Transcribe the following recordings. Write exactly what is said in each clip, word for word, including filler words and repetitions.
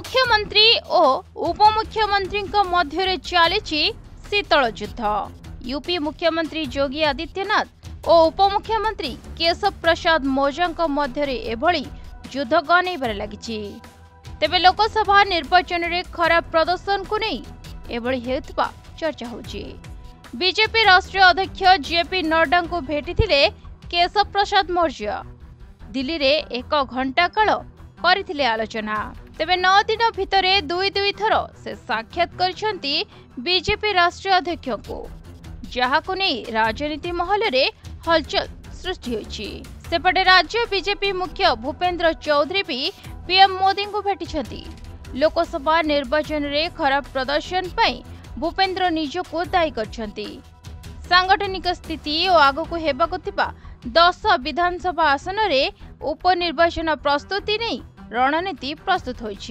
मुख्यमंत्री और उपमुख्यमंत्री मध्य चली शीतल युद्ध। यूपी मुख्यमंत्री योगी आदित्यनाथ और उपमुख्यमंत्री केशव प्रसाद मौर्य मध्य एभली युद्ध गनइबार लगी। तेबे लोकसभा निर्वाचन में खराब प्रदर्शन को नहीं एभली हेउतबा चर्चा होची। बीजेपी राष्ट्रीय अध्यक्ष जेपी नड्डा को भेटिथिले केशव प्रसाद मौर्य। दिल्ली रे एक घंटा काल करथिले आलोचना। तेबे नौ दिन भितरे दुई दुई थर से साक्षात करछंती बीजेपी राष्ट्रीय अध्यक्ष को, जहाको नहीं राजनीति महल रे हलचल सृष्टि होईछि। सेपटे राज्य बीजेपी मुख्य भूपेंद्र चौधरी भी पीएम मोदी को भेटिछंती। लोकसभा निर्वाचन रे खराब प्रदर्शन पई भूपेंद्र निजको दायी करछंती। सांगठनिक स्थिति और आगको हेबाको थिबा दस विधानसभा आसन रे उपनिर्वाचन प्रस्तुति नहीं रणनीति प्रस्तुत होईछि।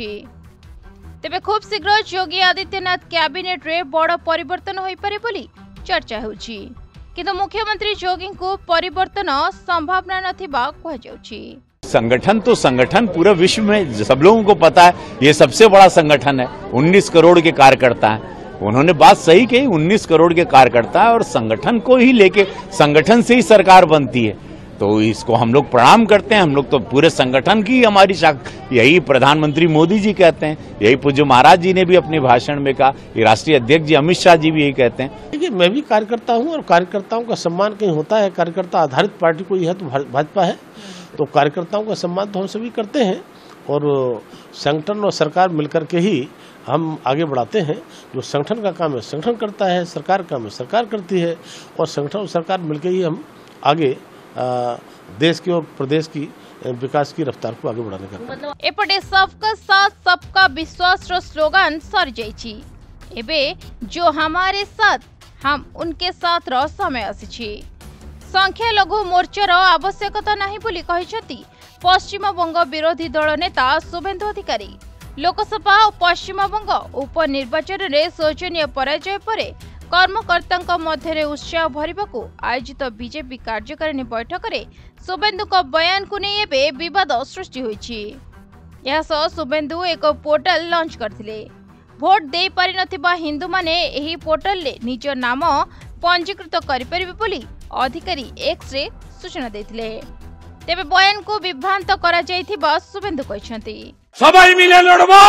तेबे खूब शीघ्र योगी आदित्यनाथ कैबिनेट रे बड़ परिवर्तन होई पारे बोली चर्चा होउछि, किंतु मुख्यमंत्री योगी को परिवर्तन संभावना नथिबा कहा जाउछि। संगठन तो संगठन पूरे विश्व में सब लोगों को पता है, ये सबसे बड़ा संगठन है। उन्नीस करोड़ के कार्यकर्ता हैं। उन्होंने बात सही कही, उन्नीस करोड़ के कार्यकर्ता है और संगठन को ही लेके संगठन से ही सरकार बनती है, तो इसको हम लोग प्रणाम करते हैं। हम लोग तो पूरे संगठन की हमारी शाख, यही प्रधानमंत्री मोदी जी कहते हैं, यही पूज्य महाराज जी ने भी अपने भाषण में कहा, ये राष्ट्रीय अध्यक्ष जी अमित शाह जी भी यही कहते हैं। देखिए, मैं भी कार्यकर्ता हूं और कार्यकर्ताओं का सम्मान कहीं होता है। कार्यकर्ता आधारित पार्टी कोई है तो भाजपा है, तो कार्यकर्ताओं का सम्मान तो हम सभी करते हैं और संगठन और सरकार मिलकर के ही हम आगे बढ़ाते हैं। जो संगठन का काम है संगठन करता है, सरकार का काम है सरकार करती है, और संगठन और सरकार मिलकर ही हम आगे आ, देश की और प्रदेश की विकास की रफ्तार को आगे बढ़ाने का काम। एपटे सबका साथ सबका विश्वास रो स्लोगन सर जाइछि। एबे जो हमारे साथ हम उनके साथ रो समय आसिछि। संख्या लघु मोर्चार आवश्यकता नहीं बोली कहिसथि पश्चिम बंग विरोधी दल नेता शुभेन्दु अधिकारी। लोकसभा और पश्चिम बंग उपनिर्वाचन में शोचनीय पराजय पर कर्मकर्ता मध्य उत्साह भरवाकू आयोजित बीजेपी कार्यकारिणी बैठक में शुभेन्दु बयान को नहीं एबे विवाद सृष्टि होईछि। यह सह शुभेन्दु एक पोर्टल लॉन्च करथिले। भोट दे पारि नथिबा हिंदू माने एही पोर्टल ले निज नाम पंजीकृत करि परिबे बोली अधिकारी एक्स रे सूचना देथिले। तेबे बयान को विभ्रांत करा जायथिबा शुभेन्दु कहिसंती। सबै मिले लड़बो,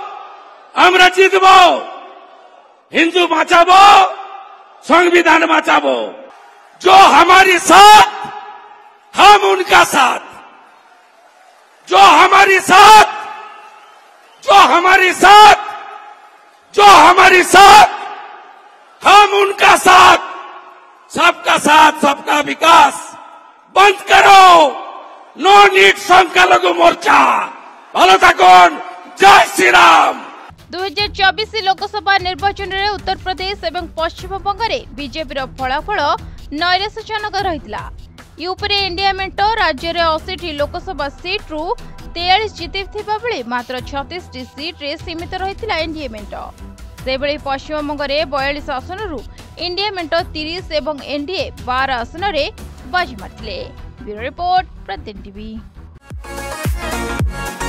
हमरा जितबो, हिंदू बचाबो, संविधान बचाबो। जो हमारी साथ हम उनका साथ, जो हमारी साथ जो हमारी साथ जो हमारी साथ हम उनका साथ। सबका साथ सबका विकास बंद करो। नो नीड संख्या लघु मोर्चा। भलो थाकुन। जय श्री राम। दो हज़ार चौबीस लोकसभा निर्वाचन में उत्तर प्रदेश एवं पश्चिम बंग में बीजेपी फलाफल नैराश्यजनक रही। यूपी इंडिया मेंट राज्य में अस्सी लोकसभा सीट रु तेयालीस जीतिथिबा बेले मात्र छत्तीस सीट रे सीमित रही एनडीए मेंट। से बेले पश्चिम बंग में बयालीस आसन रु इंडिया मेंट तीस और एनडीए बारह आसन रे बाजी मारथिले। Bureau report Pratidin TV.